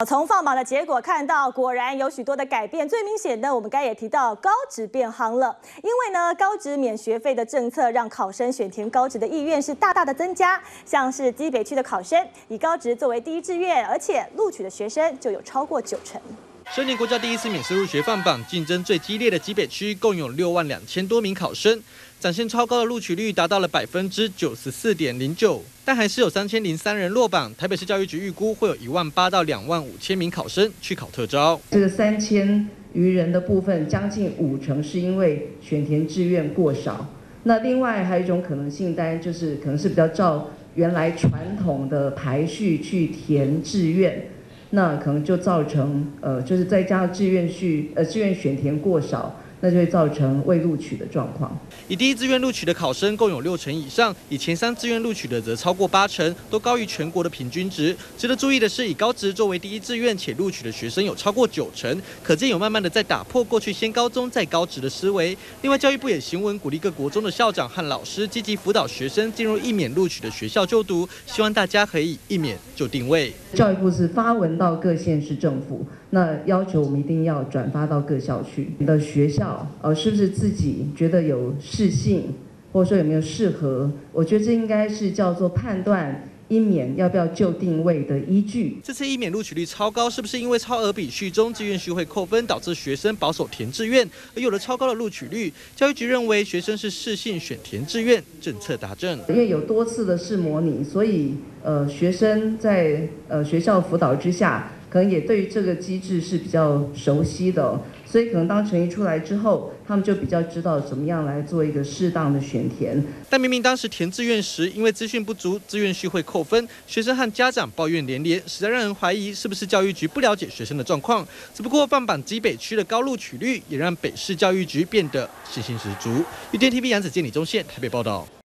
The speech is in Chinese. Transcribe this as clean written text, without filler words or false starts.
从放榜的结果看到，果然有许多的改变。最明显的，我们刚才也提到，高职变夯了。因为呢，高职免学费的政策，让考生选填高职的意愿是大大的增加。像是基北区的考生，以高职作为第一志愿，而且录取的学生就有超过90%。 10年国教第一次免试入学放榜，竞争最激烈的基北区，共有6万2000多名考生，展现超高的录取率，达到了94.09%。但还是有3003人落榜。台北市教育局预估会有18000到25000名考生去考特招。 这个3000余人的部分，将近50%是因为选填志愿过少。那另外还有一种可能性，当然就是可能是比较照原来传统的排序去填志愿。那可能就造成就是再加上志愿选填过少，那就会造成未录取的状况。 以第一志愿录取的考生共有60%以上，以前3志愿录取的则超过80%，都高于全国的平均值。值得注意的是，以高职作为第一志愿且录取的学生有超过90%，可见有慢慢的在打破过去先高中再高职的思维。另外，教育部也行文鼓励各国中的校长和老师积极辅导学生进入一免录取的学校就读，希望大家可以一免就定位。 教育部是发文到各县市政府，那要求我们一定要转发到各校区。你的学校是不是自己觉得有适性，或者说有没有适合？我觉得这应该是叫做判断一免要不要就定位的依据。 这次一免录取率超高，是不是因为超额比序中志愿序会扣分，导致学生保守填志愿，而有了超高的录取率？教育局认为学生是适性选填志愿，政策达正。 因为有多次的试模拟，所以学生在学校辅导之下，可能也对于这个机制是比较熟悉的，所以可能当成绩出来之后，他们就比较知道怎么样来做一个适当的选填。 但明明当时填志愿时，因为资讯不足，志愿序会扣分，学生和家长抱怨连连，实在让人怀疑是不是教育局不了解学生的状况。只不过放榜基北区的高录取率，也让北市教育局变得信心十足。UDN TV 杨子健、李宗宪台北报道。